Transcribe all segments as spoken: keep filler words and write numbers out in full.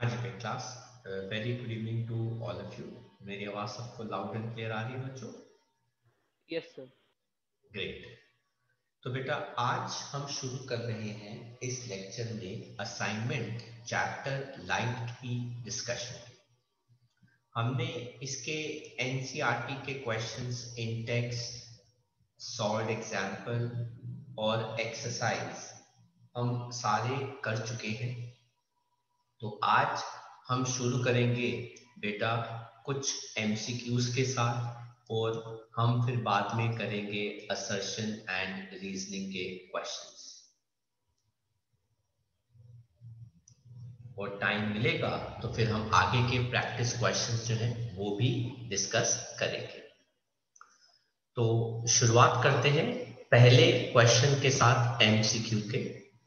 हाँ जी मेरी class. Very good evening to all of you. मेरी आवाज सबको लाउड एंड क्लियर आ रही है बच्चों? Yes sir. ग्रेट। तो बेटा आज हम शुरू कर रहे हैं इस लेक्चर में असाइनमेंट चैप्टर लाइट की डिस्कशन। हमने इसके एनसीईआरटी के questions, in text, solved example और एक्सरसाइज हम सारे कर चुके हैं। तो आज हम शुरू करेंगे बेटा कुछ एमसीक्यूज के साथ और हम फिर बाद में करेंगे असर्शन एंड रीजनिंग के क्वेश्चंस। और टाइम मिलेगा तो फिर हम आगे के प्रैक्टिस क्वेश्चंस जो हैं वो भी डिस्कस करेंगे। तो शुरुआत करते हैं पहले क्वेश्चन के साथ एमसीक्यू के।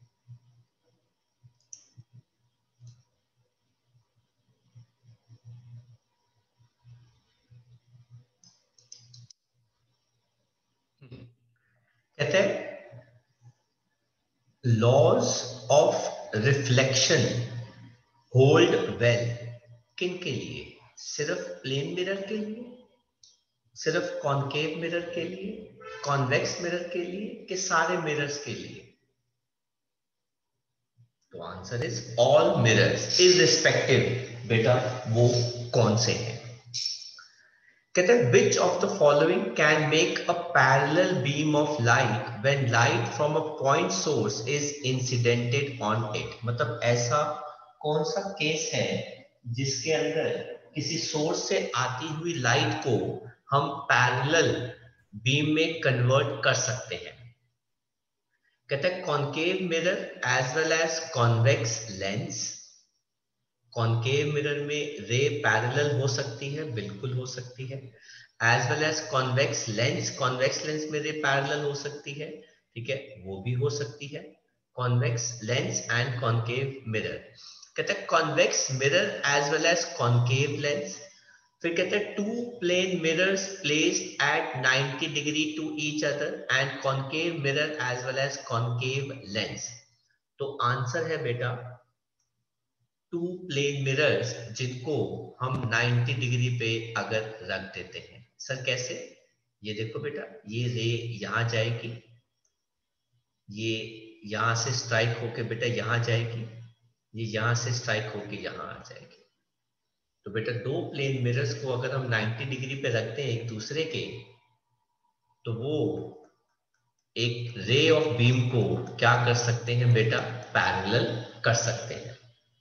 कहते हैं laws of reflection hold well किन के लिए? सिर्फ प्लेन मिरर के लिए, सिर्फ कॉनकेव मिरर के लिए, कॉन्वेक्स मिरर के लिए, कि सारे मिरर्स के लिए? तो answer is all mirrors irrespective. बेटा वो कौन से हैं? कहते हैं which of the following can make a parallel beam of light when light from a point source is incidented on it. मतलब ऐसा कौन सा केस है जिसके अंदर किसी सोर्स से आती हुई लाइट को हम पैरेलल बीम में कन्वर्ट कर सकते हैं? कहते हैं concave mirror as well as convex lens. Concave mirror में रे पैरेलल हो सकती है, बिल्कुल हो सकती है। As well as convex lens, convex lens में रे पैरेलल हो सकती है, ठीक है, वो भी हो सकती है। Convex lens and concave mirror. कहते हैं convex mirror as well as concave lens. फिर कहते हैं two plane mirrors placed at ninety degree to each other and concave mirror as well as concave lens. तो आंसर है बेटा to plane mirrors जिनको हम नाइंटी डिग्री पे अगर रख देते हैं। सर कैसे? ये देखो बेटा, ये रे यहां जाएगी, ये यहां से स्ट्राइक होके बेटा यहां जाएगी, ये यहां से स्ट्राइक होके यहां आ जाएगी। तो बेटा दो प्लेन मिरर्स को अगर हम नाइंटी डिग्री पे रखते हैं एक दूसरे के, तो वो एक रे ऑफ बीम को क्या कर सकते हैं बेटा? पैरेलल कर सकते हैं।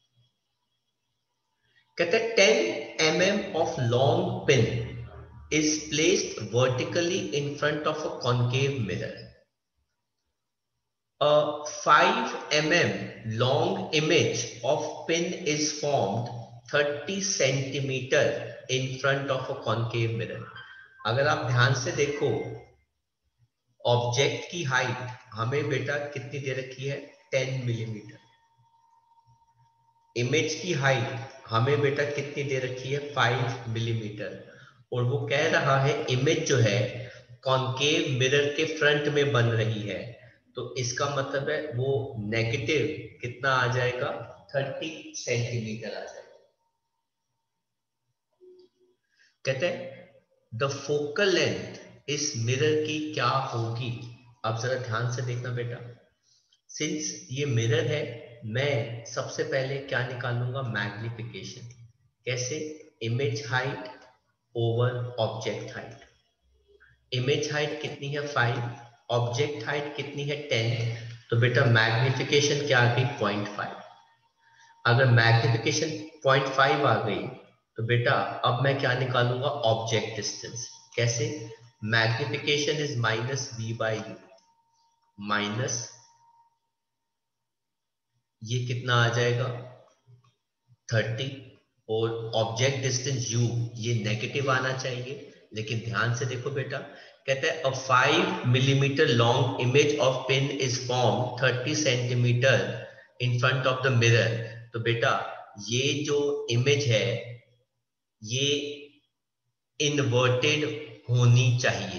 कहते हैं ten m m of long pin is placed vertically in front of a concave mirror. A five millimeter long image of pin is formed thirty centimeter in front of a concave mirror. अगर आप ध्यान से देखो, object की height हमें बेटा कितनी दे रखी है? Ten millimetre. इमेज की हाइट हमें बेटा कितनी दे रखी है? Five millimetre. और वो कह रहा है इमेज जो है कॉनकेव मिरर के फ्रंट में बन रही है, तो इसका मतलब है वो नेगेटिव कितना आ जाएगा? थर्टी सेंटीमीटर आ जाएगा। कहते हैं द फोकल लेंथ इस मिरर की क्या होगी? अब जरा ध्यान से देखना बेटा, सिंस ये मिरर है, मैं सबसे पहले क्या निकालूंगा? मैग्निफिकेशन। कैसे? Image height over object height. Image height कितनी है? फाइव। ऑब्जेक्ट हाइट कितनी है? टेन। तो बेटा मैग्निफिकेशन क्या आ गई? Point five. अगर मैग्निफिकेशन पॉइंट फाइव आ गई तो बेटा अब मैं क्या निकालूंगा? Object distance. कैसे? Magnification is minus v by u, minus ये कितना आ जाएगा? थर्टी, और ऑब्जेक्ट डिस्टेंस u ये नेगेटिव आना चाहिए। लेकिन ध्यान से देखो बेटा, कहते हैं a five millimetre long image of pin is form thirty centimetre in front of the mirror. तो बेटा ये जो इमेज है ये इन्वर्टेड होनी चाहिए,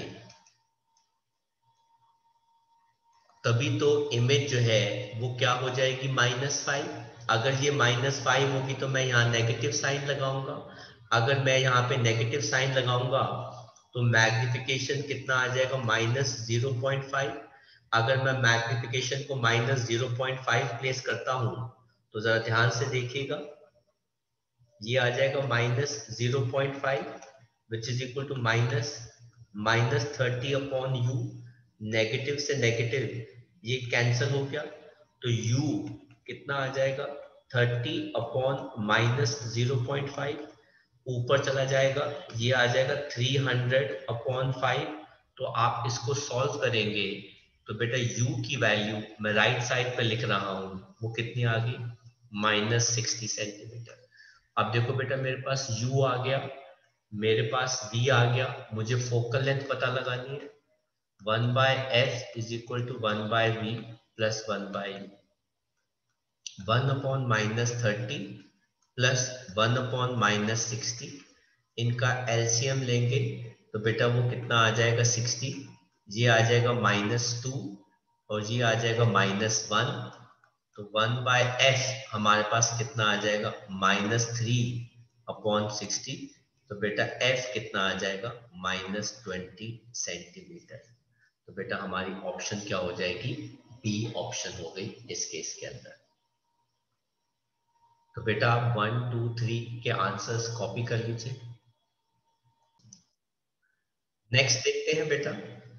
तभी तो इमेज जो है वो क्या हो जाएगी? Minus five. अगर ये माइनस फाइव होगी तो मैं यहाँ नेगेटिव साइन लगाऊंगा, अगर मैं यहाँ पे नेगेटिव साइन लगाऊंगा तो मैग्निफिकेशन कितना आ जाएगा, माइनस जीरो पॉइंट फाइव। अगर मैं मैग्निफिकेशन को minus zero point five place करता हूं तो जरा ध्यान से देखिएगा, ये आ जाएगा minus zero point five which is equal to minus minus thirty upon u. Negative से नेगेटिव ये कैंसिल हो गया तो u कितना आ जाएगा, thirty upon minus zero point five, ऊपर चला जाएगा ये आ जाएगा थ्री हंड्रेड अपॉन फाइव। तो आप इसको सॉल्व करेंगे तो बेटा u की वैल्यू मैं राइट साइड पे लिख रहा हूं, वो कितनी आ गई, माइनस सिक्सटी सेंटीमीटर। अब देखो बेटा मेरे पास u आ गया, मेरे पास v आ गया, मुझे फोकल लेंथ पता लगानी है, one by f is equal to one by v plus one by u, one upon minus thirty plus one upon minus sixty, इनका एलसीएम लेंगे तो बेटा वो कितना आ जाएगा, सिक्सटी, ये आ जाएगा माइनस टू और ये आ जाएगा माइनस वन, तो वन बाय एफ हमारे पास कितना आ जाएगा, माइनस थ्री अपॉन सिक्सटी, तो बेटा एफ कितना आ जाएगा, माइनस ट्वेंटी सेंटीमीटर। तो बेटा हमारी ऑप्शन क्या हो जाएगी, बी ऑप्शन हो गई इस केस के अंदर। तो बेटा आप वन टू थ्री के आंसर्स कॉपी कर लीजिए। नेक्स्ट देखते हैं बेटा,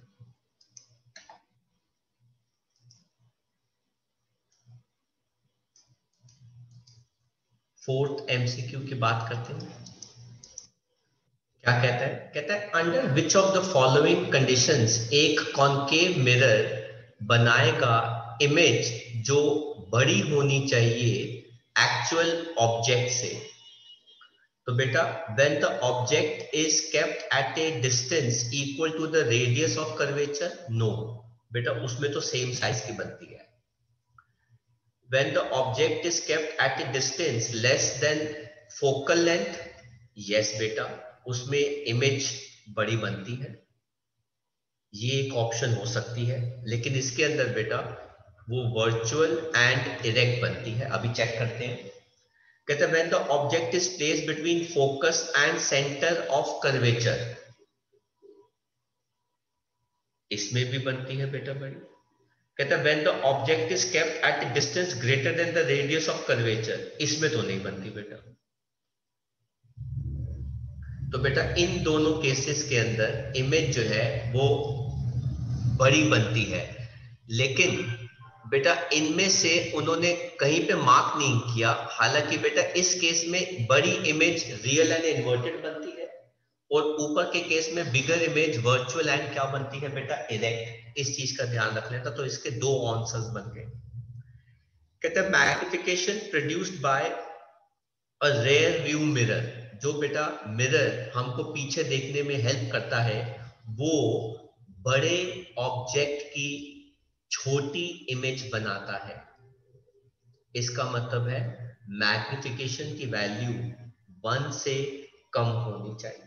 फोर्थ एमसीक्यू की बात करते हैं। क्या कहता है, कहता है under which of the following conditions एक कॉन्केव मिरर बनाएगा इमेज जो बड़ी होनी चाहिए एक्चुअल ऑब्जेक्ट से। तो बेटा when the object is kept at a distance equal to the radius of curvature, no बेटा उसमें तो सेम साइज की बनती है। when the object is kept at a distance less than focal length, yes बेटा उसमें इमेज बड़ी बनती है, ये एक ऑप्शन हो सकती है, लेकिन इसके अंदर बेटा वो वर्चुअल एंड इरेक्ट बनती है। अभी चेक करते हैं, कहते हैं when the object is placed between focus and center of curvature, इसमें भी बनती है बेटा बड़ी। कहता है when the object is kept at a distance greater than the radius of curvature, इसमें तो नहीं बनती बेटा। तो बेटा इन दोनों केसेस के अंदर इमेज जो है वो बड़ी बनती है, लेकिन बेटा इनमें से उन्होंने कहीं पे मार्क नहीं किया। हालांकि बेटा इस केस में बड़ी इमेज रियल एंड इन्वर्टेड बनती है और ऊपर के केस में बिगर इमेज वर्चुअल एंड क्या बनती है बेटा, इरेक्ट। इस चीज का ध्यान रख लेता, तो इसके दो आंसर्स बन गए। कहते हैं magnification produced by a rear view mirror, जो बेटा मिरर हमको पीछे देखने में हेल्प करता है वो बड़े ऑब्जेक्ट की छोटी इमेज बनाता है। इसका मतलब है मैग्निफिकेशन की वैल्यू वन से कम होनी चाहिए।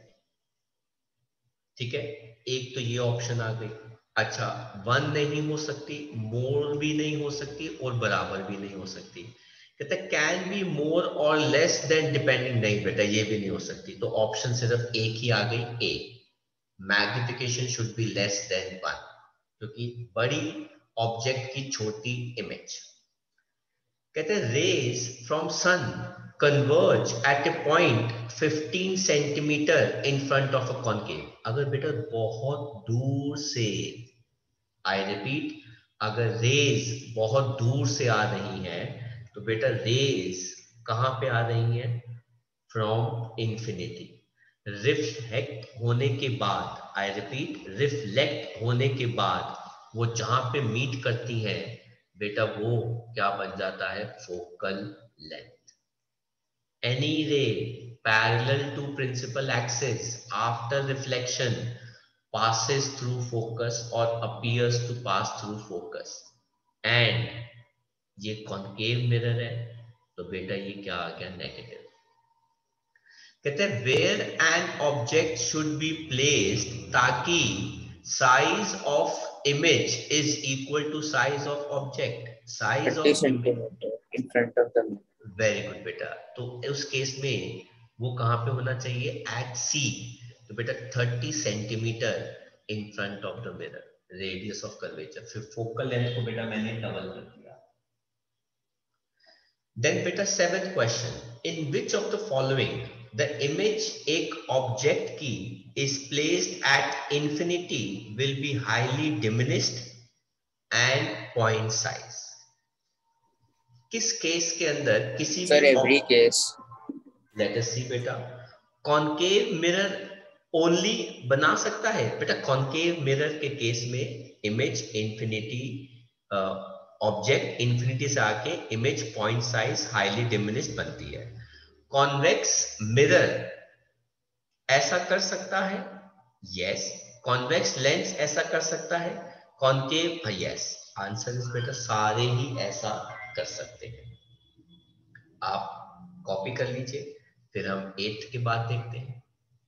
ठीक है, एक तो ये ऑप्शन आ गई। अच्छा, वन नहीं हो सकती, मोर भी नहीं हो सकती और बराबर भी नहीं हो सकती। कहते कैन बी मोर और लेस देन डिपेंडिंग, नहीं बेटा ये भी नहीं हो सकती। तो ऑप्शन सिर्फ एक ही आ गई, A, magnification should be less than one, क्योंकि बड़ी ऑब्जेक्ट की छोटी इमेज। कहते हैं rays from sun converge at a point fifteen centimetre in front of a concave. अगर बेटा बहुत दूर से, आई रिपीट, अगर रेज बहुत दूर से आ रही है तो बेटा रेज कहां पे आ रही है, फ्रॉम इंफिनिटी। रिफ्लेक्ट होने के बाद, आई रिपीट रिफ्लेक्ट होने के बाद वो जहां पे मीट करती है बेटा वो क्या बन जाता है, focal length. Any ray parallel to principal axis after reflection passes through focus or appears to pass through focus, and ये कॉन्केव मिरर है तो बेटा ये क्या आ गया, नेगेटिव। कहते हैं where an object should be placed ताकि size of image is equal to size of object. Size thirty of image centimeter in front of the mirror. Very good बेटा। तो उस केस में वो कहाँ पे होना चाहिए? At C. तो बेटा thirty centimetre in front of the mirror, radius of curvature. फिर फोकल लेंथ को बेटा मैंने डबल कर दिया। देन बेटा seventh question, in which of the following the image एक ऑब्जेक्ट की is placed at infinity will be highly diminished and point size? किस केस के अंदर किसी Sir, भी every case. Let us see बेटा, कॉन्केव मिरर ओनली बना सकता है बेटा। कॉन्केव मिरर के केस में इमेज इंफिनिटी, ऑब्जेक्ट इंफिनिटी से आके image point size highly diminished बनती है। कॉन्वेक्स मिरर ऐसा कर सकता है, यस। कॉन्वेक्स लेंस ऐसा कर सकता है, कॉन्केव, यस। आंसर इज बेटा सारे ही ऐसा कर सकते हैं। आप कॉपी कर लीजिए, फिर हम एट्थ के बाद देखते हैं।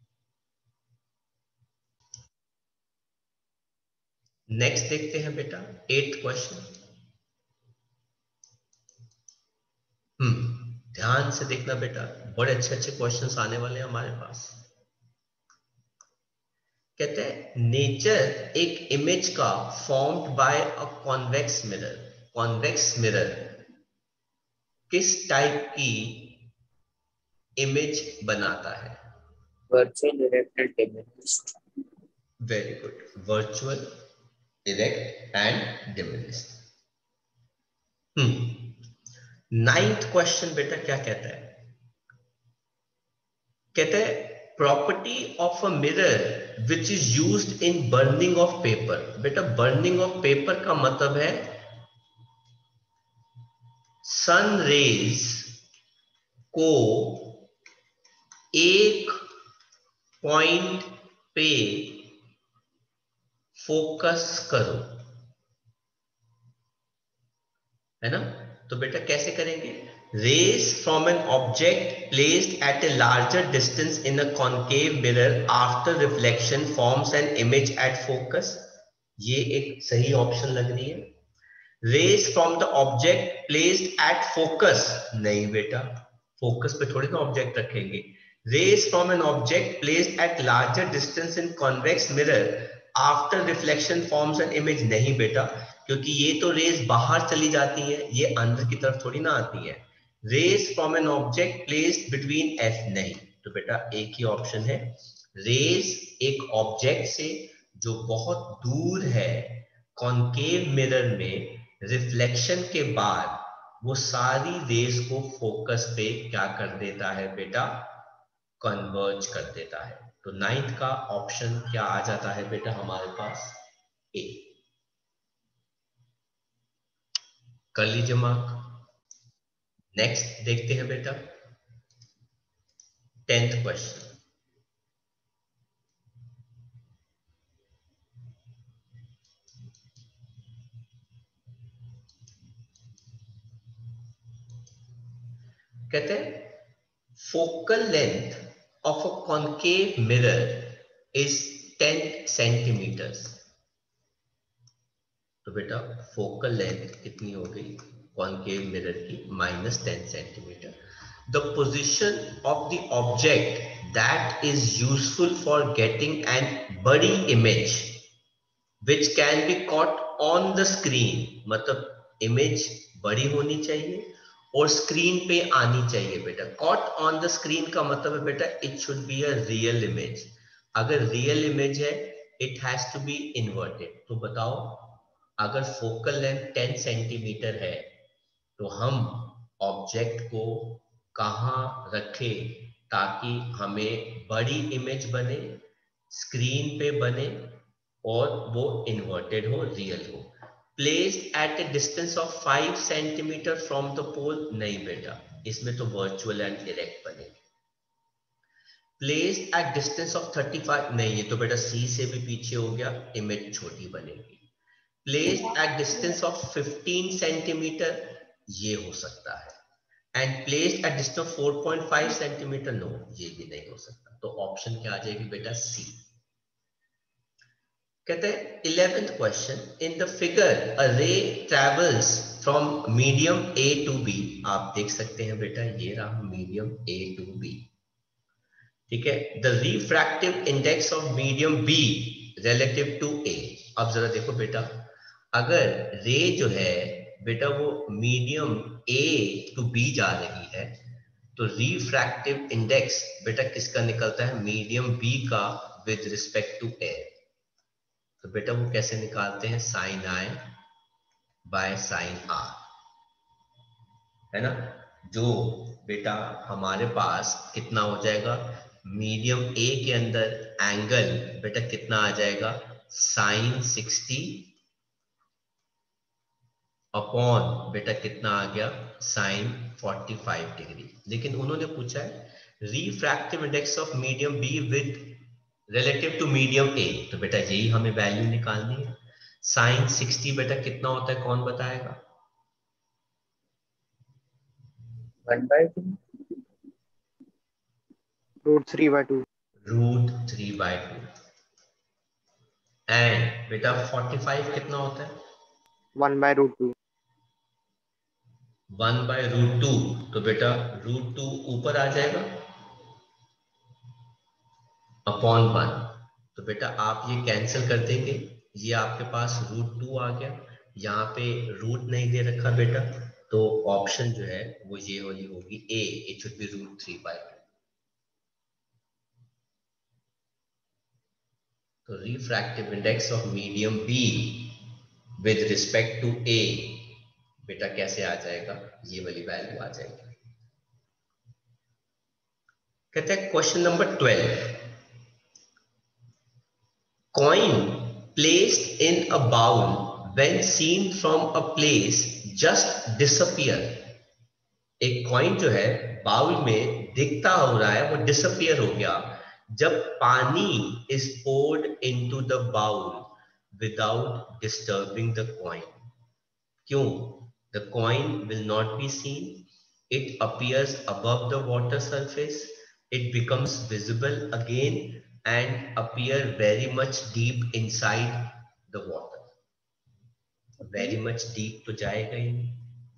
नेक्स्ट देखते हैं बेटा एट्थ क्वेश्चन। हम्म ध्यान से देखना बेटा, बड़े अच्छे अच्छे क्वेश्चंस आने वाले हैं हमारे पास। कहते हैं नेचर एक इमेज का formed by a convex mirror. Convex mirror किस टाइप की इमेज बनाता है? Virtual, erect and diminished. Very good, virtual, erect and diminished. Hmm ninth question बेटा क्या कहता है? कहता है property of a mirror which is used in burning of paper. बेटा बर्निंग ऑफ पेपर का मतलब है सन रेज को एक पॉइंट पे फोकस करो, है ना? तो बेटा कैसे करेंगे? Rays from an object placed at a larger distance in a concave mirror after reflection forms an image at focus. ये एक सही ऑप्शन लग रही है। Rays from the object placed at focus, नहीं बेटा, फोकस पे थोड़ी ना ऑब्जेक्ट रखेंगे। Rays from an object placed at larger distance in convex mirror after reflection forms an image, नहीं बेटा, क्योंकि ये तो रेज बाहर चली जाती है, ये अंदर की तरफ थोड़ी ना आती है। Rays from an object placed between F, नहीं। तो बेटा एक ही ऑप्शन है, रेज एक ऑब्जेक्ट से जो बहुत दूर है कॉन्केव मिरर में, रिफ्लेक्शन के बाद वो सारी रेज को फोकस पे क्या कर देता है बेटा? कन्वर्ज कर देता है। तो नाइन्थ का ऑप्शन क्या आ जाता है बेटा हमारे पास? ए। कर लीजिए मार्क। नेक्स्ट देखते हैं बेटा टेंथ क्वेश्चन। कहते हैं focal length of a concave mirror is ten centimetres. तो बेटा फोकल लेंथ कितनी हो गई कॉन्केव मिरर की? Minus ten centimetre. The position of the object that is useful for getting an बड़ी image which can be caught on the screen, मतलब image बड़ी होनी चाहिए और स्क्रीन पे आनी चाहिए बेटा। कॉट ऑन द स्क्रीन का मतलब है बेटा it should be a real image. अगर रियल इमेज है it has to be inverted. तो बताओ अगर फोकल लेंथ टेन सेंटीमीटर है तो हम ऑब्जेक्ट को कहां रखें ताकि हमें बड़ी इमेज बने, स्क्रीन पे बने और वो इन्वर्टेड हो, रियल हो? Placed at a distance of five centimetre from the pole, नहीं बेटा, इसमें तो वर्चुअल एंड इरेक्ट बनेगी। Placed at distance of thirty five, नहीं, ये तो बेटा सी से भी पीछे हो गया, इमेज छोटी बनेगी। Placed at distance of fifteen centimetre, ये हो सकता है। And placed at distance of four point five centimetre, no, ये भी नहीं हो सकता। तो ऑप्शन क्या आ जाएगी बेटा? सी। कहते हैं eleventh question, in the figure a ray travels from medium A to B. आप देख सकते हैं बेटा, ये रहा मीडियम ए टू बी, ठीक है। The refractive index of medium B relative to A. अब जरा देखो बेटा, अगर रे जो है बेटा वो मीडियम ए टू बी जा रही है, तो रिफ्रैक्टिव इंडेक्स बेटा किसका निकलता है? मीडियम बी का विद रिस्पेक्ट टू ए। तो बेटा वो कैसे निकालते हैं? Sine i by sine r, है ना। जो बेटा हमारे पास कितना हो जाएगा, मीडियम ए के अंदर एंगल बेटा कितना आ जाएगा? साइन सिक्सटी अपॉन बेटा कितना आ गया? Sine forty five degree. लेकिन उन्होंने पूछा है refractive index of medium B with relative to medium A, तो बेटा यही हमें वैल्यू निकालनी है। साइन सिक्सटी बेटा कितना होता है, कौन बताएगा? One by two root three by two. Root three by two. And बेटा फोर्टी फाइव कितना होता है? One by root two. One by root two, तो बेटा रूट टू ऊपर आ जाएगा अपॉन वन। तो बेटा आप ये कैंसिल कर देंगे, ये आपके पास रूट टू आ गया, यहाँ पे रूट नहीं दे रखा बेटा, तो ऑप्शन जो है वो ये वाली होगी A, it should be root three by two. तो refractive index of medium B with respect to A बेटा कैसे आ जाएगा? ये वाली वैल्यू आ जाएगी। कहते हैं question number twelve, coin placed in a bowl when seen from a place just disappear। एक कॉइन जो है बाउल में दिखता हो रहा है, वो डिसअपियर हो गया जब पानी is poured into the bowl without disturbing the coin। क्यों? The coin will not be seen, it appears above the water surface, it becomes visible again and appear very much deep inside the water। very much deep तो जाएगा ही नहीं,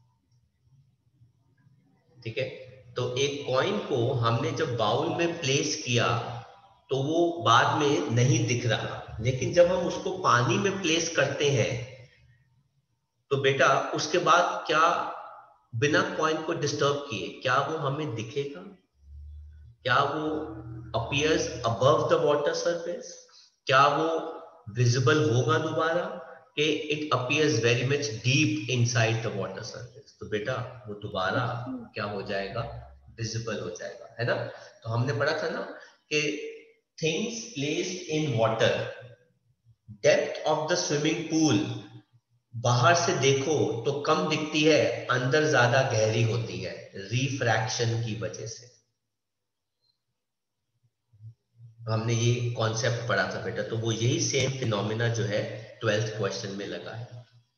ठीक है। तो एक coin को हमने जब बाउल में प्लेस किया तो वो बाद में नहीं दिख रहा, लेकिन जब हम उसको पानी में प्लेस करते हैं तो बेटा उसके बाद क्या बिना कॉइन को डिस्टर्ब किए क्या वो हमें दिखेगा? क्या वो appears above the water surface? क्या वो विजिबल होगा दोबारा कि it appears very much deep inside the water surface? तो बेटा वो दोबारा क्या हो जाएगा? विजिबल हो जाएगा, है ना। तो हमने पढ़ा था ना कि things placed in water, depth of the swimming pool बाहर से देखो तो कम दिखती है, अंदर ज्यादा गहरी होती है रिफ्रैक्शन की वजह से। हमने ये कॉन्सेप्ट पढ़ा था बेटा, तो वो यही सेम फिनोमिना जो है ट्वेल्थ क्वेश्चन में लगा है।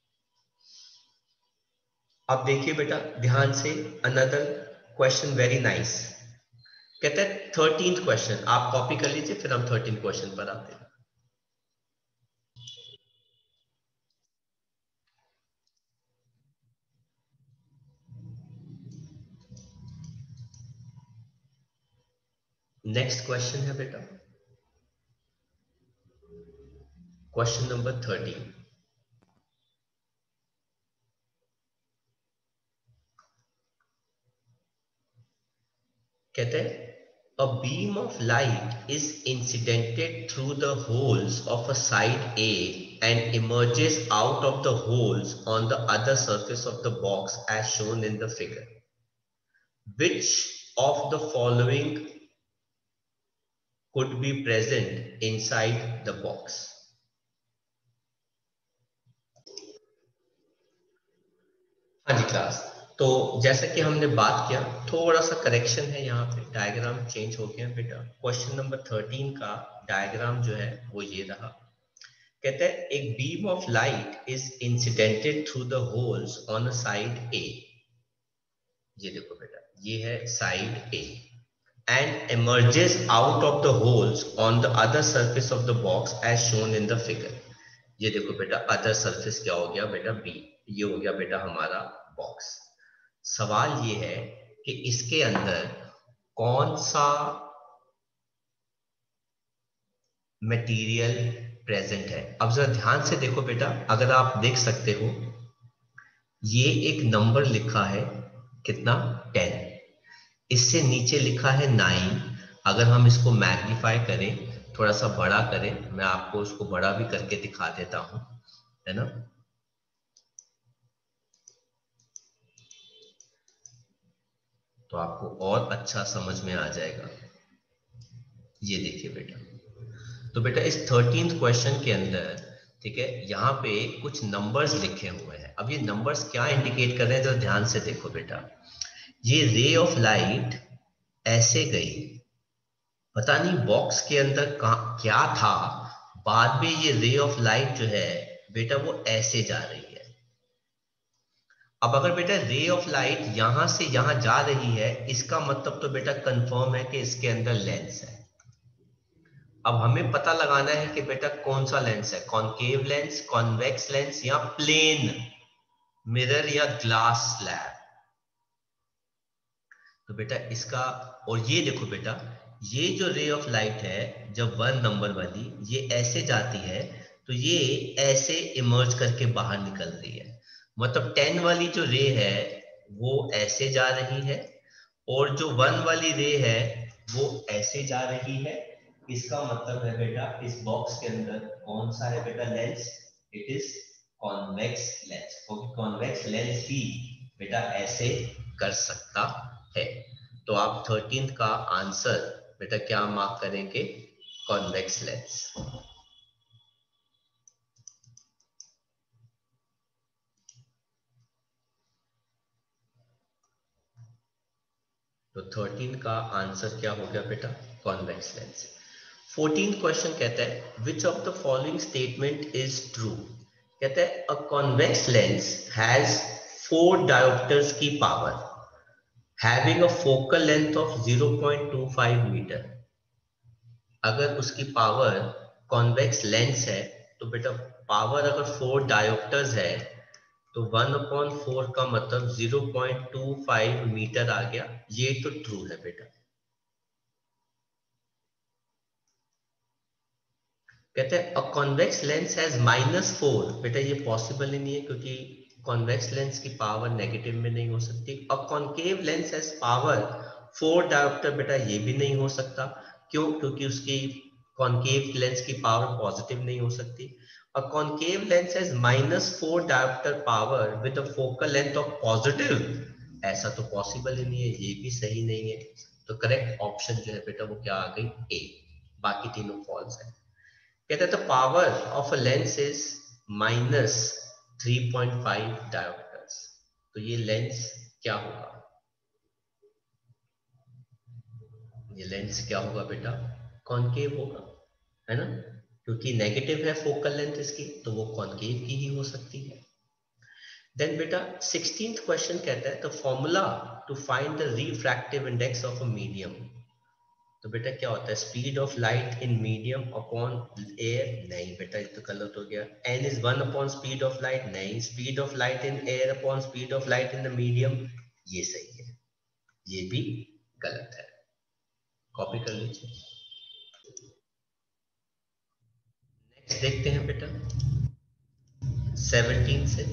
अब देखिए बेटा ध्यान से, अनदर क्वेश्चन वेरी नाइस। कहते हैं थर्टीन्थ क्वेश्चन, आप कॉपी कर लीजिए फिर हम थर्टीन क्वेश्चन पर आते हैं। नेक्स्ट क्वेश्चन है बेटा क्वेश्चन नंबर थर्टीन। कहते हैं a beam of light is incidented through the holes of a side A and emerges out of the holes on the other surface of the box as shown in the figure. Which of the following could be present inside the box? हाँ जी class, तो जैसा कि हमने बात किया, थोड़ा सा correction है यहाँ पे, डायग्राम चेंज हो गया बेटा। क्वेश्चन नंबर थर्टीन का डायग्राम जो है वो ये रहा। कहते हैं एक beam of light is incidented through the holes on a side A. ये देखो बेटा, ये है side A. and emerges out of the holes on the other surface of the box as shown in the figure. ये देखो बेटा other surface क्या हो गया बेटा बी, ये हो गया बेटा हमारा बॉक्स। सवाल ये है कि इसके अंदर कौन सा मटेरियल प्रेजेंट है। अब जरा ध्यान से देखो बेटा, अगर आप देख सकते हो ये एक नंबर लिखा है कितना टेन, इससे नीचे लिखा है नाइन। अगर हम इसको मैग्नीफाई करें, थोड़ा सा बड़ा करें, मैं आपको उसको बड़ा भी करके दिखा देता हूं, है ना। तो आपको और अच्छा समझ में आ जाएगा। ये देखिए बेटा, तो बेटा इस थर्टीन्थ क्वेश्चन के अंदर, ठीक है, यहाँ पे कुछ नंबर्स लिखे हुए हैं। अब ये नंबर्स क्या इंडिकेट कर रहे हैं, तो ध्यान से देखो बेटा, ये रे ऑफ लाइट ऐसे गई, पता नहीं बॉक्स के अंदर क्या था, बाद में ये रे ऑफ लाइट जो है बेटा वो ऐसे जा रही है। अब अगर बेटा रे ऑफ लाइट यहां से यहां जा रही है, इसका मतलब तो बेटा कंफर्म है कि इसके अंदर लेंस है। अब हमें पता लगाना है कि बेटा कौन सा लेंस है, कॉनकेव लेंस, कॉन्वेक्स लेंस या प्लेन मिरर या ग्लास स्लैब। तो बेटा इसका, और ये देखो बेटा, ये जो रे ऑफ लाइट है जब वन नंबर वाली ये ऐसे जाती है, तो ये ऐसे इमर्ज करके बाहर निकल रही है। मतलब टेन वाली जो रे है वो ऐसे जा रही है, और जो वन वाली रे है वो ऐसे जा रही है। इसका मतलब है बेटा इस बॉक्स के अंदर कौन सा है बेटा lens, it is convex lens, क्योंकि कॉन्वेक्स लेंस ही बेटा ऐसे कर सकता है। तो आप थर्टीन्थ का आंसर बेटा क्या मार्क करेंगे, कॉन्वेक्स लेंस। तो थर्टीन का आंसर क्या हो गया बेटा, कॉन्वेक्स लेंस। फोर्टीन क्वेश्चन कहता है which of the following statement is true. कहता है a convex lens has four dioptres की power having a focal length of zero point two five metre. अगर उसकी पावर, कॉन्वेक्स लेंस है, तो बेटा पावर अगर फोर डायोप्टर्स है तो वन अपॉन फोर का मतलब zero point two five metre आ गया। ये तो ट्रू है बेटा। कहते हैं a convex lens has minus four, बेटा ये पॉसिबल ही नहीं है क्योंकि कॉन्वेक्स लेंस की पावर नेगेटिव में नहीं हो सकती। A concave lens has power four dioptre, बेटा ये भी नहीं हो सकता। क्यों? क्योंकि उसकी कॉन्केव लेंस की पावर पॉजिटिव नहीं हो सकती। A concave lens has minus four dioptre power with a focal length of positive, ऐसा तो पॉसिबल ही नहीं है, ये भी सही नहीं है। तो करेक्ट ऑप्शन जो है बेटा वो क्या आ गई, ए। बाकी तीनों फॉल्स है। कहते हैं the power of a lens is minus three point five dioptres. तो ये लेंस क्या होगा, ये लेंस क्या होगा बेटा, कॉनकेव होगा, है ना, क्योंकि नेगेटिव है फोकल लेंथ इसकी, तो वो कॉनकेव की ही हो सकती है। देन बेटा सिक्सटीन्थ क्वेश्चन कहता है the formula to find the refractive index of a medium. तो बेटा क्या होता है, speed of light in medium upon air, नहीं बेटा ये तो गलत हो गया। N is one upon speed of light, नहीं। Speed of light in air upon speed of light in the medium, ये सही है, ये भी गलत है। कॉपी कर लीजिए। नेक्स्ट देखते हैं बेटा सेवनटीन से।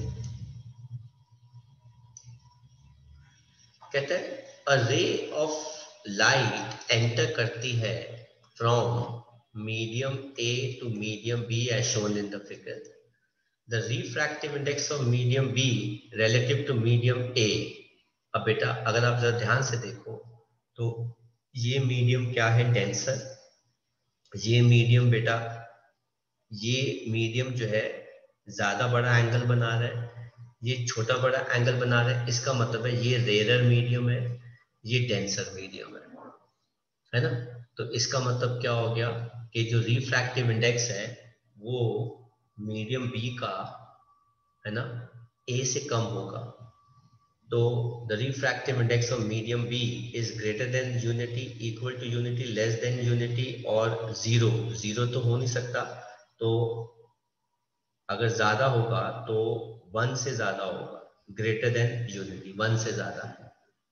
कहते हैं अ रे ऑफ लाइट एंटर करती है from medium A to medium B as shown in the figure. The refractive index of medium B relative to medium A। अब बेटा अगर आप जरा ध्यान से देखो तो ये मीडियम क्या है, डेंसर। ये मीडियम बेटा, ये मीडियम जो है ज्यादा बड़ा एंगल बना रहा है, ये छोटा बड़ा एंगल बना रहा है। इसका मतलब है ये रेयर मीडियम है, ये डेंसर मीडियम है, है ना। तो इसका मतलब क्या हो गया कि जो रिफ्रैक्टिव इंडेक्स है वो मीडियम बी का, है ना, ए से कम होगा। तो the refractive index of medium B is greater than unity, equal to unity, less than unity और जीरो। जीरो तो हो नहीं सकता, तो अगर ज्यादा होगा तो वन से ज्यादा होगा, ग्रेटर देन यूनिटी, वन से ज्यादा है।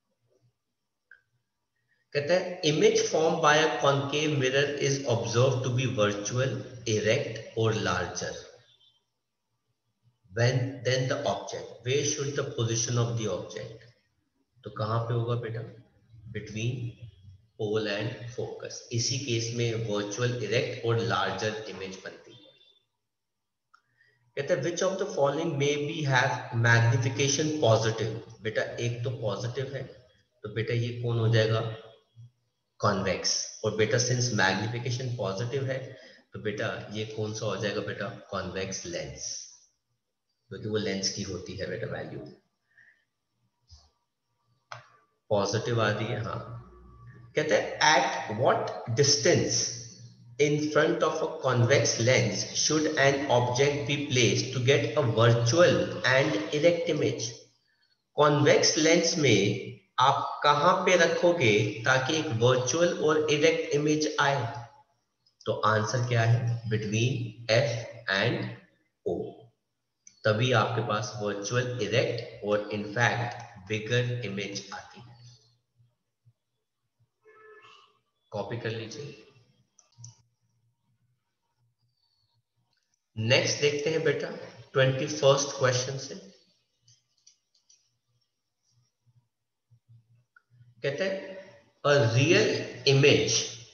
कहते हैं image form by a concave mirror is observe to be virtual, erect और larger when then the object, where should the position of the object. तो कहां पे होगा बेटा? Between pole and focus. इसी केस में वर्चुअल, इरेक्ट और larger image बनती है। कहते हैं which of the following may be have magnification positive. बेटा एक तो पॉजिटिव है, तो बेटा ये कौन हो जाएगा? कॉन्वेक्स। और बेटा सिंस मैग्निफिकेशन पॉजिटिव है तो बेटा ये कौन सा हो जाएगा बेटा? कॉन्वेक्स लेंस, क्योंकि वो लेंस की होती है बेटा वैल्यू। पॉजिटिव आ रही है, हाँ। कहते हैं at what distance in front of a convex lens should an object be placed to get a virtual and erect image। convex lens में आप कहां पे रखोगे ताकि एक वर्चुअल और इरेक्ट इमेज आए? तो आंसर क्या है? बिटवीन F एंड O, तभी आपके पास वर्चुअल, इरेक्ट और इनफैक्ट बिगर इमेज आती है। कॉपी कर लीजिए। नेक्स्ट देखते हैं बेटा ट्वेंटी फर्स्ट क्वेश्चन से। कहते हैं a real image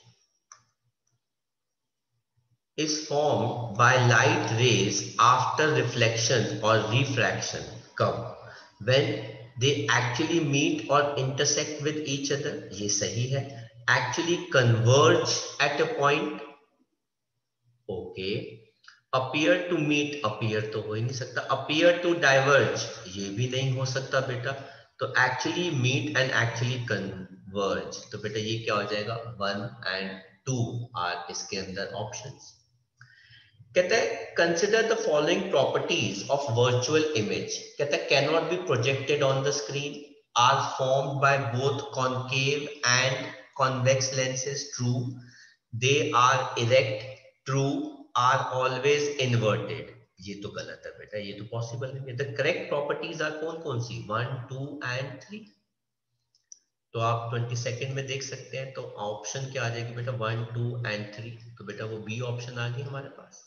is formed by light rays after reflection और रिफ्रैक्शन। कब? व्हेन दे एक्चुअली मीट और इंटरसेक्ट विद ईच अदर। ये सही है। Actually converge at a point, okay. Appear to meet, appear तो हो ही नहीं सकता। अपीयर टू डाइवर्ज, ये भी नहीं हो सकता बेटा। तो actually meet and actually converge, तो बेटा ये क्या हो जाएगा? वन एंड टू आर इसके अंदर ऑप्शंस। कहते हैं consider the following properties of virtual image. कहते हैं can not be projected on the screen, are formed by both concave and convex lenses, true. They are erect, true. Are always inverted, ये तो गलत है बेटा, ये तो पॉसिबल नहीं है। द करेक्ट प्रॉपर्टीज आर कौन कौन सी? One, two and three. तो आप ट्वेंटी सेकेंड में देख सकते हैं, तो ऑप्शन क्या आ जाएगी बेटा? One, two and three. तो बेटा वो बी ऑप्शन आ गई हमारे पास।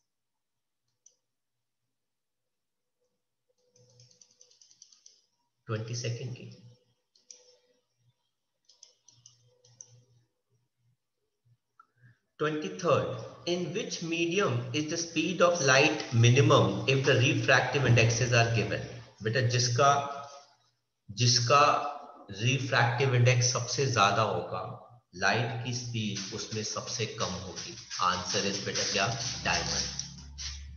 ट्वेंटी सेकेंड की twenty-third, in which medium is the speed of light minimum if the refractive indexes are given। बेटा जिसका जिसका रिफ्रैक्टिव इंडेक्स सबसे ज्यादा होगा, लाइट की स्पीड उसमें सबसे कम होगी। आंसर इज बेटा क्या? डायमंड।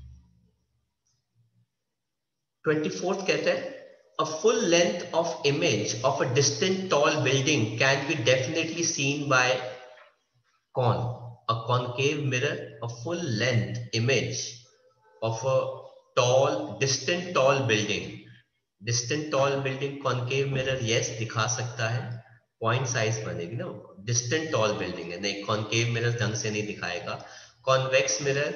twenty-fourth कहते हैं a full length of image of a distant tall building can be definitely seen by कौन? A concave mirror, a full length image of a tall, distant tall building, distant tall building concave mirror, yes दिखा सकता है, point size बनेगी ना। distant tall building है, नहीं concave mirror ढंग से नहीं दिखाएगा। convex mirror,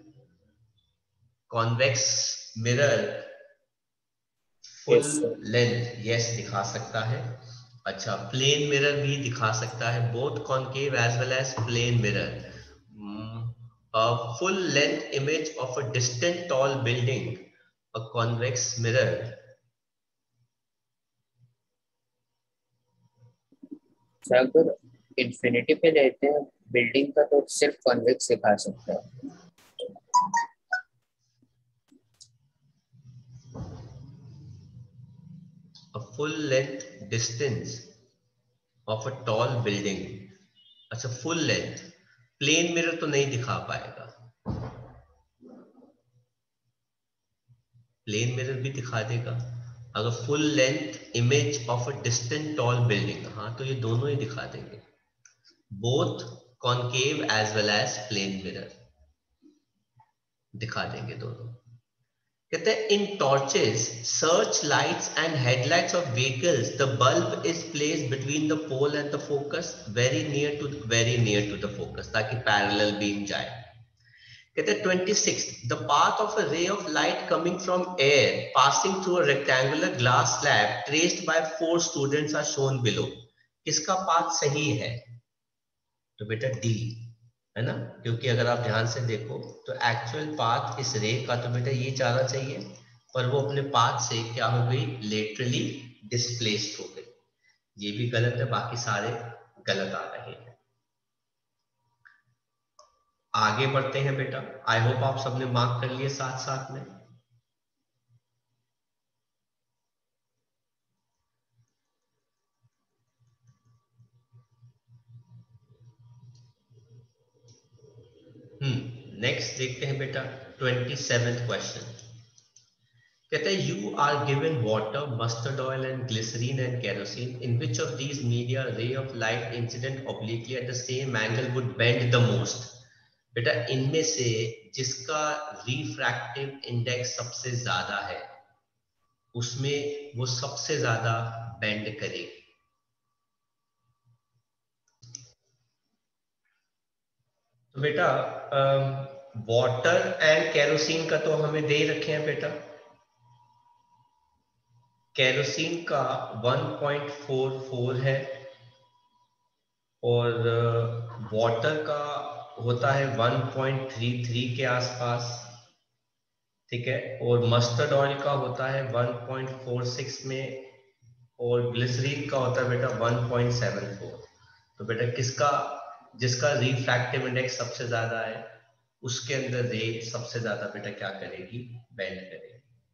convex mirror full length, yes दिखा सकता है। अच्छा प्लेन मिरर भी दिखा सकता है, both concave as well as plane mirror. A full length image of a distant tall building, a convex mirror। अगर इन्फिनिटी पे लेते हैं बिल्डिंग का तो सिर्फ कॉन्वेक्स दिखा सकता है। A full length distance of a tall building, अच्छा फुल लेंथ, प्लेन मिरर तो नहीं दिखा पाएगा। प्लेन मिरर भी दिखा देगा। अगर full length image of a distant tall building, हाँ तो ये दोनों ही दिखा देंगे, both concave as well as plane mirror दिखा देंगे दोनों। कहते हैं in torches, search lights and headlights of vehicles the bulb is placed between the pole and the focus very near to very near to the focus, ताकि parallel beam जाए। कहते हैं twenty six, the path of a ray of light coming from air passing through a rectangular glass slab traced by four students are shown below. किसका पाथ सही है? तो बेटा डी, है ना, क्योंकि अगर आप ध्यान से देखो तो एक्चुअल पाथ इस रे का तो बेटा ये जाना चाहिए, पर वो अपने पाथ से क्या हो गई, लेटरली डिस्प्लेस्ड हो गई। ये भी गलत है, बाकी सारे गलत आ रहे हैं। आगे बढ़ते हैं बेटा, आई होप आप सबने मार्क कर लिए साथ साथ में। हम्म नेक्स्ट देखते हैं बेटा ट्वेंटी सेवेंथ क्वेश्चन। कहते हैं you are given water, mustard oil and glycerine and kerosene, in which of these media ray of light incident obliquely at the same angle would bend the most. बेटा इनमें से जिसका refractive index सबसे ज्यादा है उसमें वो सबसे ज्यादा बेंड करेगी। तो बेटा वाटर एंड केरोसिन का तो हमें दे रखे हैं बेटा। केरोसिन का वन पॉइंट फोर फोर है और वाटर का होता है वन पॉइंट थ्री थ्री के आसपास, ठीक है, और मस्टर्ड ऑयल का होता है वन पॉइंट फोर सिक्स में और ग्लिसरीन का होता है बेटा वन पॉइंट सेवन फोर। तो बेटा किसका, जिसका रिफ्रैक्टिव इंडेक्स सबसे ज्यादा है उसके अंदर रे सबसे ज्यादा बेटा क्या करेगी, बेंड करेगी।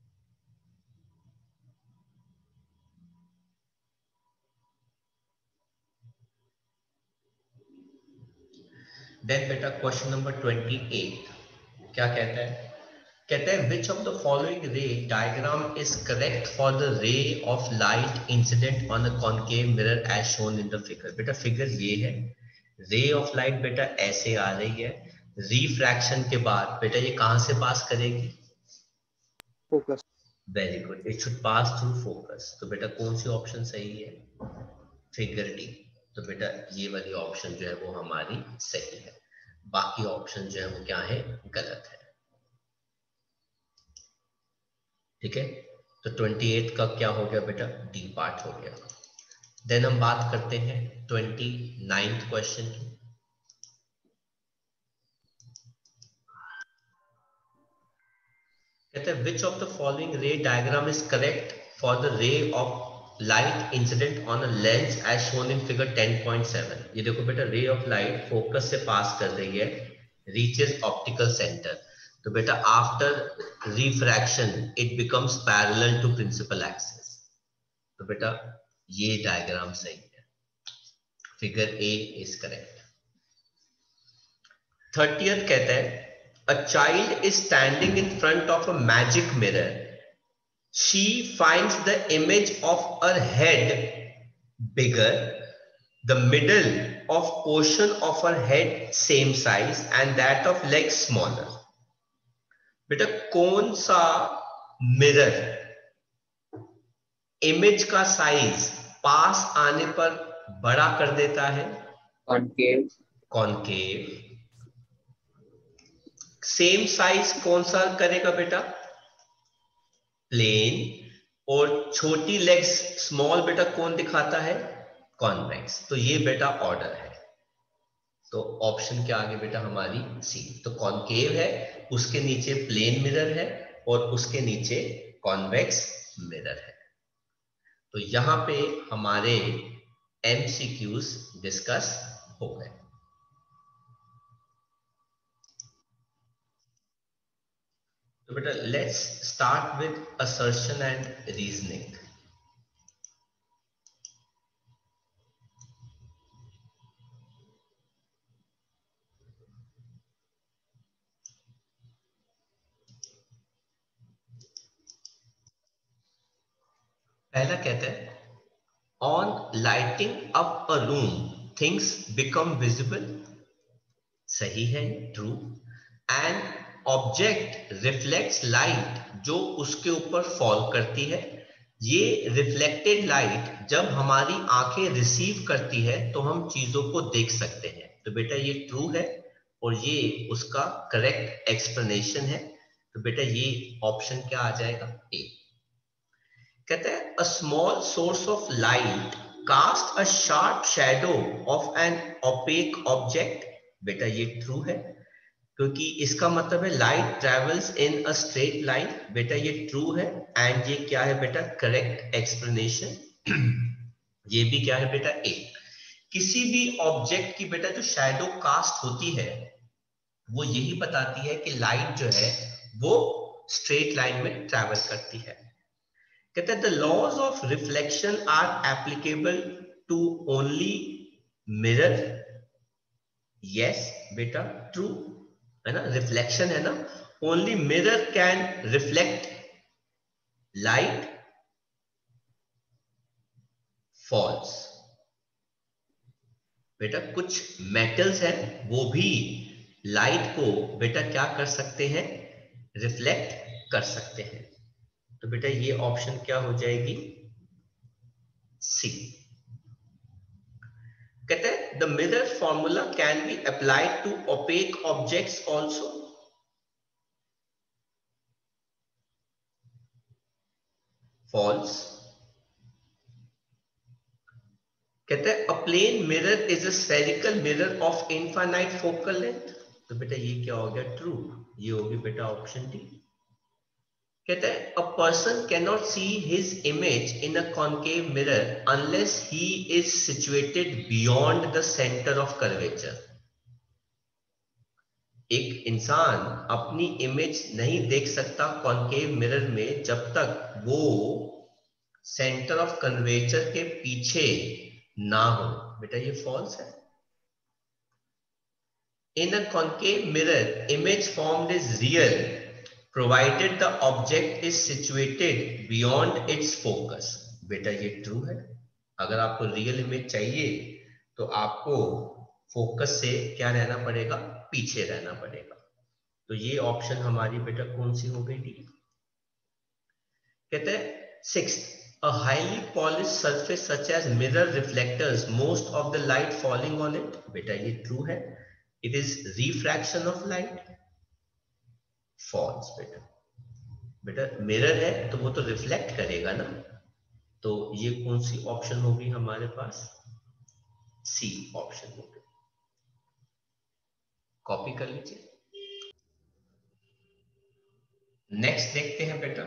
देन बेटा क्वेश्चन नंबर ट्वेंटी एट क्या कहता है, कहता है which of the following ray diagram is correct for the ray of light incident on a concave mirror as shown in the figure. बेटा फिगर ये है, रे ऑफ लाइट बेटा ऐसे आ रही है, रिफ्रैक्शन के बाद बेटा ये कहां से पास करेगी, focus. Very good, it should pass through focus. तो बेटा कौन सी ऑप्शन सही है, फिगर डी। तो बेटा ये वाली ऑप्शन जो है वो हमारी सही है, बाकी ऑप्शन जो है वो क्या है, गलत है। ठीक है, तो ट्वेंटी एट का क्या हो गया बेटा, डी पार्ट हो गया। देन हम बात करते हैं ट्वेंटी नाइन्थ क्वेश्चन की। कहते हैं which of the following ray diagram is correct for the ray of light incident on a lens as shown in figure ten point seven. ये देखो बेटा रे ऑफ लाइट फोकस से पास कर रही है, रीचेस ऑप्टिकल सेंटर, तो बेटा after refraction it becomes parallel to principal axis. तो बेटा ये डायग्राम सही है, figure A is correct. Thirtieth कहता है a child is standing in front of a magic mirror. She finds the image of her head bigger, the middle of portion of her head same size and that of legs smaller. बेटा कौन सा mirror image का size पास आने पर बड़ा कर देता है, कॉनकेव। कॉनकेव। सेम साइज कौन सा करेगा बेटा, प्लेन। और छोटी लेग्स स्मॉल बेटा कौन दिखाता है, कॉन्वेक्स। तो ये बेटा ऑर्डर है, तो ऑप्शन क्या आगे बेटा हमारी सी। तो कॉनकेव है, उसके नीचे प्लेन मिरर है और उसके नीचे कॉन्वेक्स मिरर है। तो यहां पे हमारे एमसीक्यूज डिस्कस हो गए। तो बेटा let's start with assertion and reasoning. पहला कहता है on lighting up a room things become visible, सही है, true. And object reflects light जो उसके ऊपर फॉल करती है। ये रिफ्लेक्टेड लाइट जब हमारी आंखें रिसीव करती है तो हम चीजों को देख सकते हैं। तो बेटा ये ट्रू है और ये उसका करेक्ट एक्सप्लेनेशन है। तो बेटा ये ऑप्शन क्या आ जाएगा? ए। कहते हैं a small source of light cast a sharp shadow of an opaque object. बेटा ये ट्रू है क्योंकि इसका मतलब है light travels in a straight line. बेटा ये ट्रू है एंड ये क्या है बेटा? Correct explanation. ये भी क्या है बेटा? ए। किसी भी ऑब्जेक्ट की बेटा जो शैडो कास्ट होती है वो यही बताती है कि लाइट जो है वो स्ट्रेट लाइन में ट्रैवल करती है। कहते हैं the laws of reflection are applicable to only mirror. Yes बेटा ट्रू है ना, रिफ्लेक्शन है ना, only mirror can reflect light. False. बेटा कुछ मेटल्स हैं वो भी लाइट को बेटा क्या कर सकते हैं? रिफ्लेक्ट कर सकते हैं। तो बेटा ये ऑप्शन क्या हो जाएगी? सी। कहते हैं the mirror formula can be applied to opaque objects also. False. कहते हैं a plane mirror is a spherical mirror of infinite focal length. तो बेटा ये क्या हो गया? ट्रू। ये होगी बेटा ऑप्शन डी। कहते हैं a person can not see his image in a concave mirror unless he is situated beyond the centre of curvature. एक इंसान अपनी इमेज नहीं देख सकता कॉनकेव मिरर में जब तक वो सेंटर ऑफ कर्वेचर के पीछे ना हो। बेटा ये फॉल्स है। In a concave mirror, image formed is real provided the object is situated beyond its focus. बेटा ये ट्रू है। अगर आपको रियल इमेज चाहिए तो आपको फोकस से क्या रहना पड़ेगा? पीछे रहना पड़ेगा। तो ये ऑप्शन हमारी बेटा कौन सी हो गई? डी। कहते हैं sixth a highly polished surface such as mirror reflectors most of the light falling on it. बेटा ये ट्रू है। It is refraction of light. False बेटा। बेटा मिरर है तो वो तो रिफ्लेक्ट करेगा ना। तो ये कौन सी ऑप्शन होगी हमारे पास? सी ऑप्शन होगी। कॉपी कर लीजिए। नेक्स्ट देखते हैं बेटा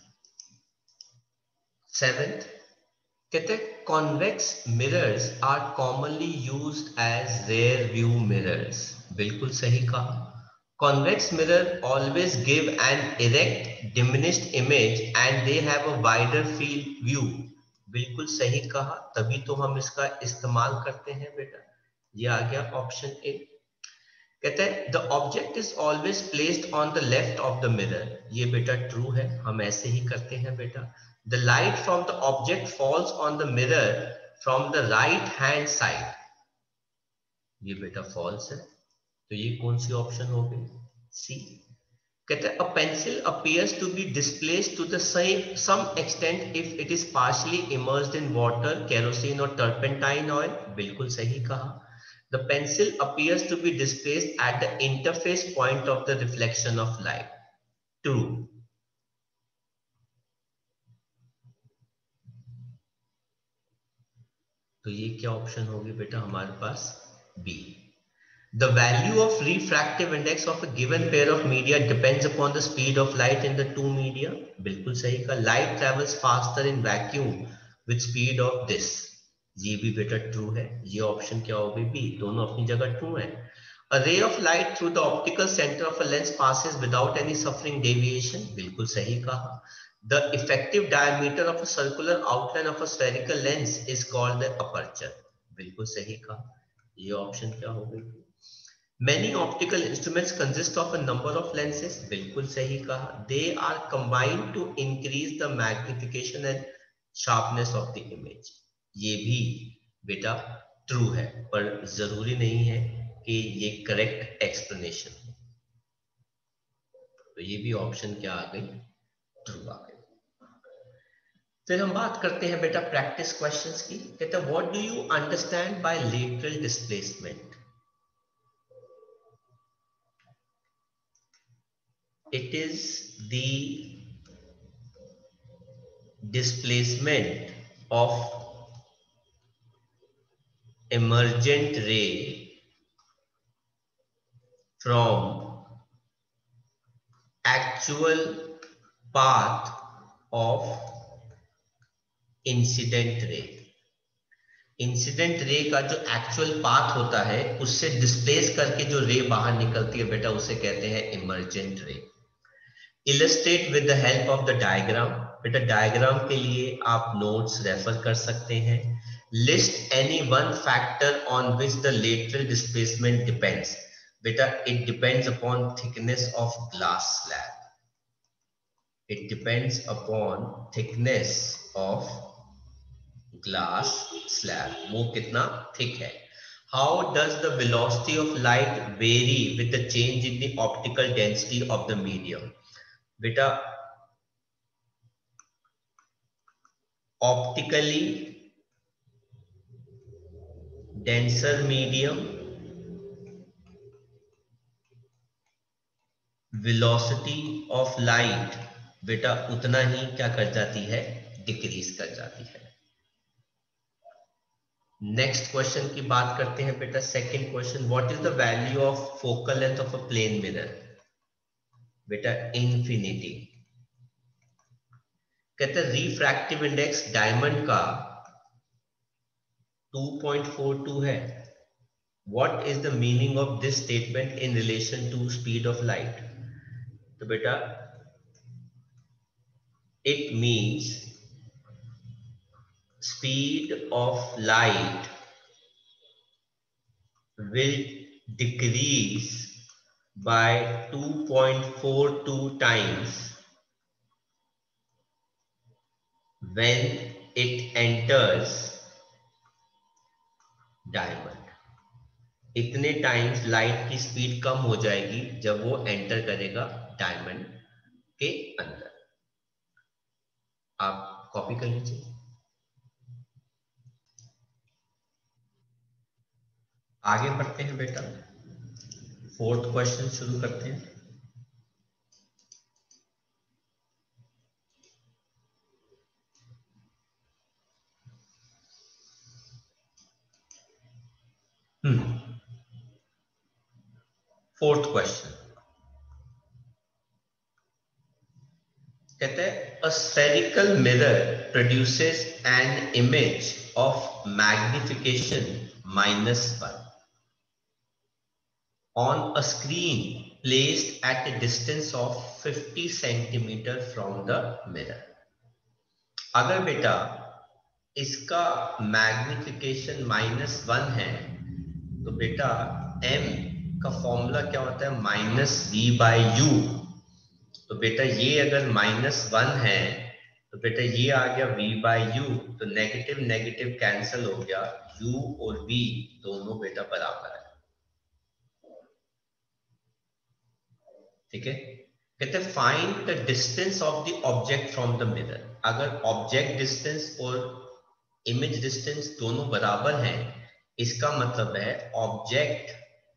सेवेंथ। कहते हैं convex mirrors are commonly used as rear view mirrors. बिल्कुल सही कहा। Convex mirror always give an erect diminished image and they have a wider field view. बिल्कुल सही कहा, तभी तो हम इसका इस्तेमाल करते हैं बेटा। ये आ गया ऑप्शन ए। कहते हैं the object is always placed on the left of the mirror. ये बेटा ट्रू है, हम ऐसे ही करते हैं बेटा। The light from the object falls on the mirror from the right hand side. ये बेटा फॉल्स है। तो ये कौन सी ऑप्शन हो गई? सी। कहते हैं a pencil appears to be displaced to the same some extent if it is partially immersed in water, kerosene or turpentine oil. बिल्कुल सही कहा। The pencil appears to be displaced at the interface point of the reflection of light. True. तो ये क्या option होगी बेटा हमारे पास? B. The value of refractive index of a given pair of media depends upon the speed of light in the two media. बिल्कुल सही का। Light travels faster in vacuum with speed of this. ये भी बेटा true है। ये option क्या हो गई? बी। दोनों अपनी जगह ट्रू है। A ray of light through the optical center of a lens passes without any suffering deviation. बिल्कुल सही कहा। The effective diameter of a circular outline of a spherical lens is called the aperture. बिल्कुल सही कहा। ये option क्या हो गई? Many optical instruments consist of a number of lenses. बिल्कुल सही कहा। They are combined to increase the magnification and sharpness of the image. ये भी बेटा ट्रू है, पर जरूरी नहीं है कि ये करेक्ट एक्सप्लेनेशन हो। तो ये भी ऑप्शन क्या आ गई, ट्रू आ गई। फिर हम बात करते हैं बेटा प्रैक्टिस क्वेश्चंस की। कहते हैं what do you understand by lateral displacement? It is the displacement of emergent ray from actual path of incident ray। Incident ray का जो एक्चुअल पाथ होता है उससे डिस्प्लेस करके जो रे बाहर निकलती है बेटा उसे कहते हैं emergent ray. Illustrate with the help of the diagram. बेटा डायग्राम के लिए आप नोट्स रेफर कर सकते हैं। List any one factor on which the lateral displacement depends. बेटा it depends upon thickness of glass slab. It depends upon thickness of glass slab, वो कितना थिक है। How does the velocity of light vary with the change in the optical density of the medium? बेटा optically denser medium velocity of light बेटा उतना ही क्या कर जाती है, डिक्रीज कर जाती है। नेक्स्ट क्वेश्चन की बात करते हैं बेटा। Second question, what is the value of focal length of a plane mirror? बेटा इंफिनिटी। कहते हैं रिफ्रैक्टिव इंडेक्स डायमंड का टू पॉइंट फोर टू है। What is the meaning of this statement in relation to speed of light? तो बेटा it means speed of light will decrease by two point four two times when it enters diamond। इतने times light की speed कम हो जाएगी जब वो enter करेगा डायमंड के अंदर। आप कॉपी कर लीजिए। आगे बढ़ते हैं बेटा, फोर्थ क्वेश्चन शुरू करते हैं। हम्म फोर्थ क्वेश्चन कहते हैं a spherical mirror produces an image of magnification minus one on a screen placed at a distance of fifty centimeter from the mirror। अगर बेटा इसका मैग्निफिकेशन माइनस वन है तो बेटा m का फॉर्मूला क्या होता है, माइनस वी बाई यू। तो बेटा ये अगर माइनस वन है तो बेटा ये आ गया v बाई यू, तो नेगेटिव नेगेटिव कैंसिल हो गया, u और v दोनों बेटा बराबर है। ठीक है, कहते हैं find the distance of the object from the mirror. अगर ऑब्जेक्ट डिस्टेंस और इमेज डिस्टेंस दोनों बराबर हैं, इसका मतलब है ऑब्जेक्ट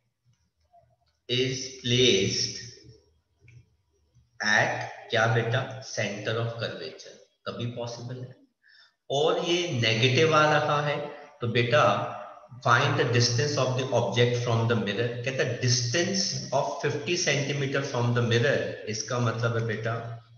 इज प्लेस्ड एट क्या बेटा, सेंटर ऑफ कर्वेचर, तभी पॉसिबल है। और ये नेगेटिव आ रहा है तो बेटा find the distance of the object from the mirror। कहता है distance of fifty centimeter from the mirror, इसका मतलब है बेटा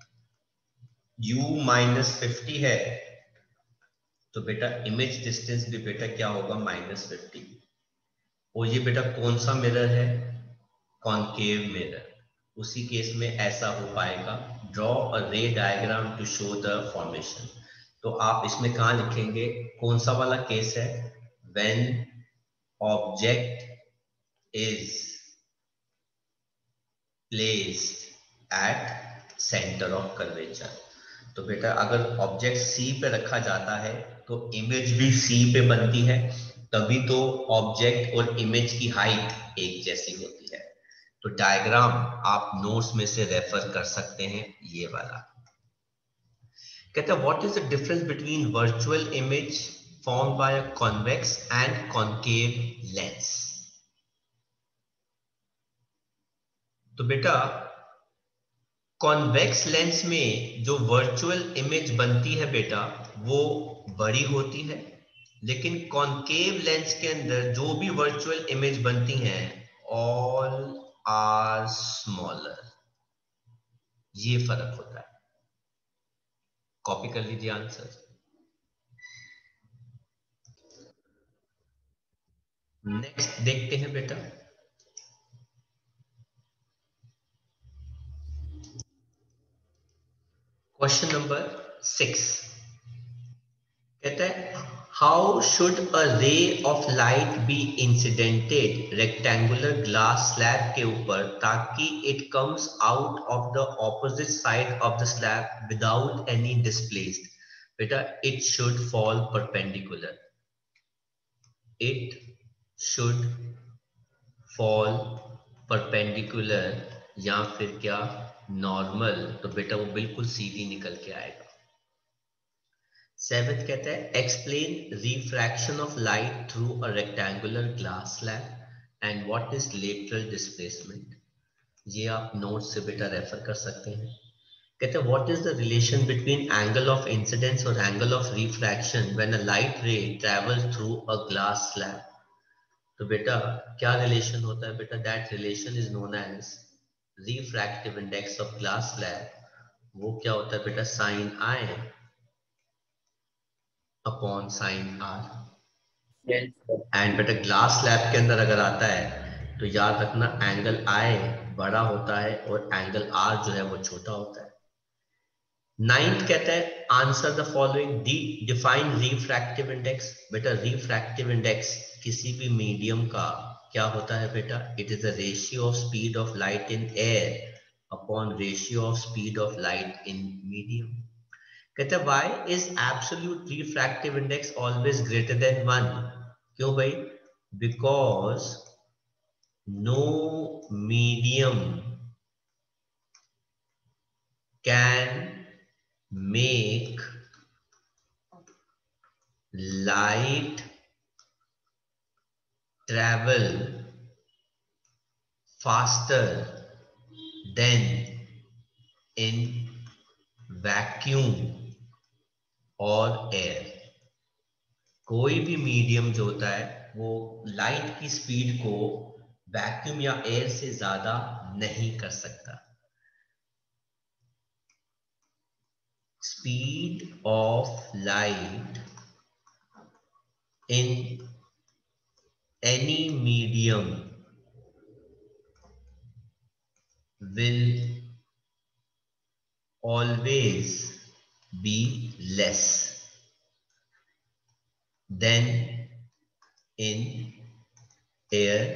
u minus fifty है तो बेटा इमेज डिस्टेंस भी बेटा क्या होगा, माइनस फिफ्टी। और ये बेटा कौन सा मिरर है, कॉन्केव मिरर। उसी केस में ऐसा हो पाएगा, draw a ray diagram to show the formation. तो आप इसमें कहाँ लिखेंगे, कौन सा वाला केस है, when object is placed at center of curvature। तो बेटा अगर ऑब्जेक्ट C पे रखा जाता है तो इमेज भी C पे बनती है, तभी तो ऑब्जेक्ट और इमेज की हाइट एक जैसी होती है। तो डायग्राम आप नोट्स में से रेफर कर सकते हैं, ये वाला। कहते हैं what is the difference between virtual image formed by a convex and concave lens. तो बेटा कॉन्वेक्स लेंस में जो वर्चुअल इमेज बनती है बेटा वो बड़ी होती है, लेकिन कॉन्केव लेंस के अंदर जो भी वर्चुअल इमेज बनती हैं ऑल आर स्मॉलर। ये फर्क होता है। कॉपी कर लीजिए आंसर। नेक्स्ट देखते हैं बेटा, क्वेश्चन नंबर सिक्स। कहता है how should a ray of light be incidented rectangular glass slab के ऊपर ताकि it comes out of the opposite side of the slab without any displaced. बेटा it should fall perpendicular. It should fall perpendicular या फिर क्या normal. तो बेटा वो बिल्कुल सीधी निकल के आएगा। सेवेंथ कहता है explain refraction of light through a rectangular glass slab and what is lateral displacement. ये आप नोट से बेटा रेफर कर सकते हैं। कहते हैं what is the relation between angle of incidence और angle of refraction when a light ray travels through a glass slab. तो बेटा क्या रिलेशन होता है बेटा, that relation is known as refractive index of glass slab. वो क्या होता है बेटा, sine i upon sine r. And बेटा ग्लास स्लैब के अंदर अगर आता है तो याद रखना एंगल आई बड़ा होता है और एंगल आर जो है वो छोटा होता है। नाइन्थ कहता है answer the following, D define refractive index. बेटा रिफ्रैक्टिव इंडेक्स किसी भी मीडियम का क्या होता है बेटा, it is the ratio of speed of light in air upon ratio of speed of light in medium. कहते हैं why is absolute refractive index always greater than one. क्यों भाई, because no medium can make light travel faster than in vacuum और air। कोई भी medium जो होता है वो लाइट की स्पीड को वैक्यूम या एयर से ज्यादा नहीं कर सकता। Speed of light in any medium will always be less than in air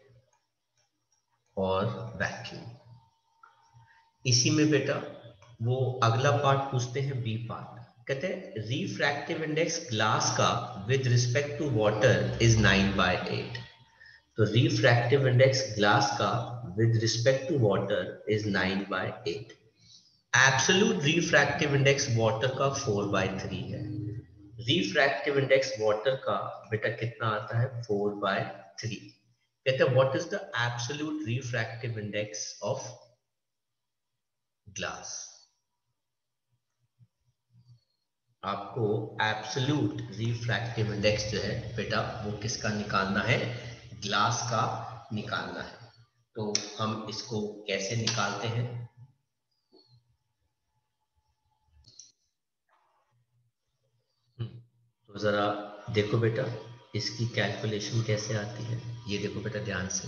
और vacuum। इसी में बेटा वो अगला पार्ट पूछते हैं, बी पार्ट। कहते हैं रिफ्रैक्टिव इंडेक्स ग्लास का with respect to water is nine by eight. तो रिफ्रैक्टिव इंडेक्स ग्लास का with respect to water is nine by eight. Absolute refractive index water का फोर बाय थ्री है। Refractive index water का बेटा कितना आता है, फोर बाय थ्री। कहते हैं what is the absolute refractive index of glass. आपको एब्सोल्यूट रिफ्रैक्टिव इंडेक्स जो है बेटा वो किसका निकालना है, ग्लास का निकालना है। तो हम इसको कैसे निकालते हैं, तो जरा देखो बेटा इसकी कैलकुलेशन कैसे आती है। ये देखो बेटा ध्यान से,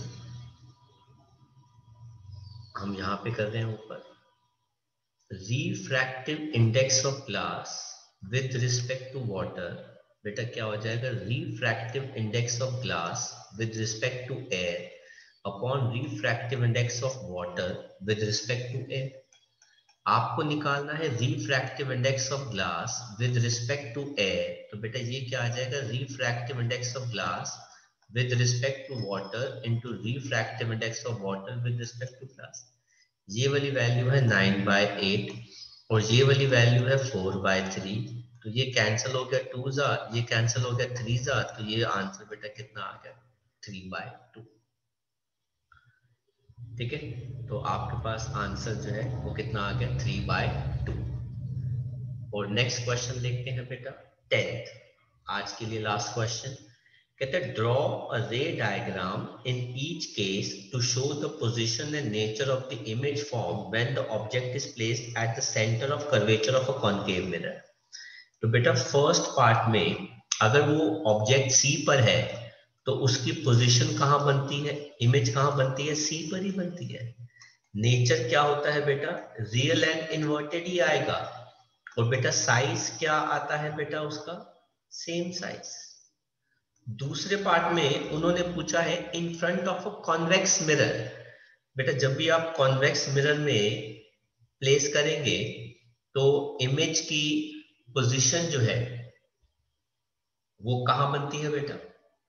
हम यहां पे कर रहे हैं ऊपर refractive index of glass with respect to water. बेटा क्या हो जाएगा, refractive index of glass with respect to air upon refractive index of water with respect to air. आपको निकालना है refractive index of glass with respect to air. तो बेटा ये क्या आ जाएगा, refractive index of glass with respect to water into refractive index of water with respect to glass. ये वाली वैल्यू है नाइन बाय एट और ये वाली वैल्यू है फोर बाय थ्री, तो ये कैंसिल हो गया टू जार, ये कैंसिल हो गया थ्री जार, तो ये आंसर बेटा कितना आ गया थ्री बाय टू। ठीक है, तो आपके पास आंसर जो है वो कितना आ गया थ्री बाय टू। और नेक्स्ट क्वेश्चन देखते हैं बेटा टेंथ, आज के लिए लास्ट क्वेश्चन। कहते हैं draw a ray diagram in each case to show the position and nature of the image form when the object is placed at the centre of curvature of a concave mirror. तो बेटा first part में अगर वो object C पर है तो उसकी position कहां बनती है, इमेज कहां बनती है, सी पर ही बनती है। नेचर क्या होता है बेटा, रियल एंड इन्वर्टेड ही आएगा। और बेटा साइज क्या आता है बेटा उसका, सेम साइज। दूसरे पार्ट में उन्होंने पूछा है in front of a convex mirror. बेटा जब भी आप कॉन्वेक्स मिरर में प्लेस करेंगे तो इमेज की पोजीशन जो है वो कहां बनती है बेटा,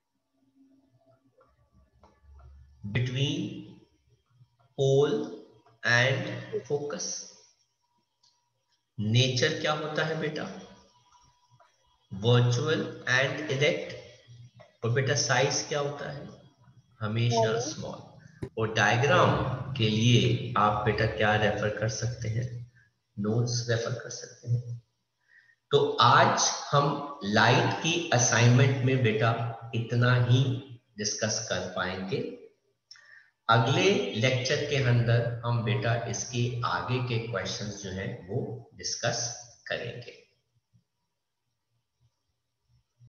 between pole and focus. Nature क्या होता है बेटा, वर्चुअल एंड इरेक्ट। और बेटा साइज क्या होता है, हमेशा स्मॉल। और डायग्राम के लिए आप बेटा क्या रेफर कर सकते हैं, नोट्स रेफर कर सकते हैं। तो आज हम लाइट की असाइनमेंट में बेटा इतना ही डिस्कस कर पाएंगे। अगले लेक्चर के अंदर हम बेटा इसके आगे के क्वेश्चंस जो हैं वो डिस्कस करेंगे।